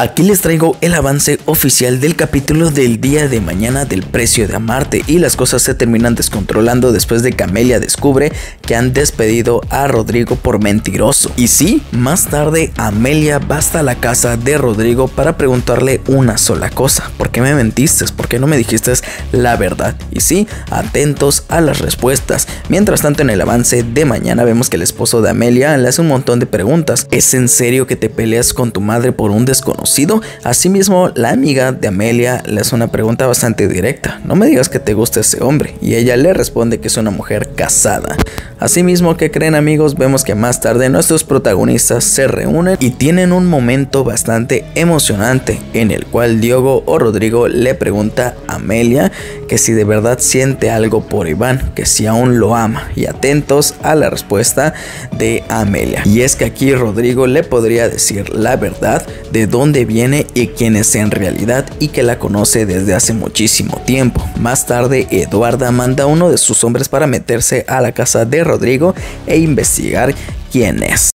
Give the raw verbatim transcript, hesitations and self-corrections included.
Aquí les traigo el avance oficial del capítulo del día de mañana del Precio de Amarte, y las cosas se terminan descontrolando después de que Amelia descubre que han despedido a Rodrigo por mentiroso. Y sí, más tarde Amelia va hasta la casa de Rodrigo para preguntarle una sola cosa: ¿por qué me mentiste? ¿Por qué no me dijiste la verdad? Y sí, atentos a las respuestas. Mientras tanto, en el avance de mañana vemos que el esposo de Amelia le hace un montón de preguntas. ¿Es en serio que te peleas con tu madre por un desconocido? Asimismo, la amiga de Amelia le hace una pregunta bastante directa: no me digas que te gusta ese hombre, y ella le responde que es una mujer casada. Asimismo, ¿qué creen, amigos? Vemos que más tarde nuestros protagonistas se reúnen y tienen un momento bastante emocionante en el cual Diogo o Rodrigo le pregunta a Amelia que si de verdad siente algo por Iván, que si aún lo ama, y atentos a la respuesta de Amelia. Y es que aquí Rodrigo le podría decir la verdad de dónde viene y quién es en realidad, y que la conoce desde hace muchísimo tiempo. Más tarde, Eduarda manda a uno de sus hombres para meterse a la casa de Rodrigo e investigar quién es.